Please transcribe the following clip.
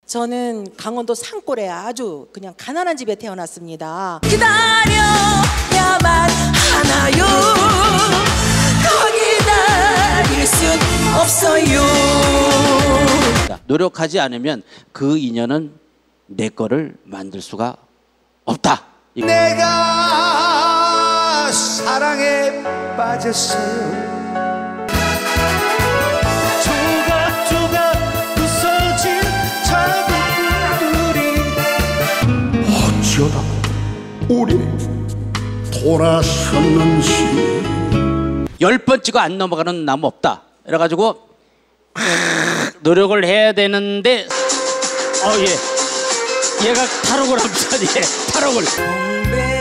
저는 강원도 산골에 아주 그냥 가난한 집에 태어났습니다. 기다려야만 하나요? 더 기다릴 순 없어요. 노력하지 않으면 그 인연은 내 거를 만들 수가 없다. 내가 사랑에 빠졌어요. 조각조각 부서진 작은 불이 어쩌다 우리 돌아섰는지. 10번 찍어 안 넘어가는 나무 없다. 그래가지고 노력을 해야 되는데 얘가 탈옥을 합니다. 탈옥을.